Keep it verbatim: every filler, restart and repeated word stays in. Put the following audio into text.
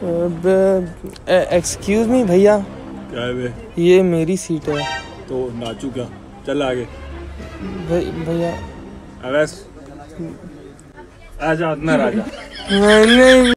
Excuse me भैया, क्या है बे? ये मेरी सीट है। तो नाचू क्या? चल आगे। भैया अबे आजा, अंदर आजा। मैंने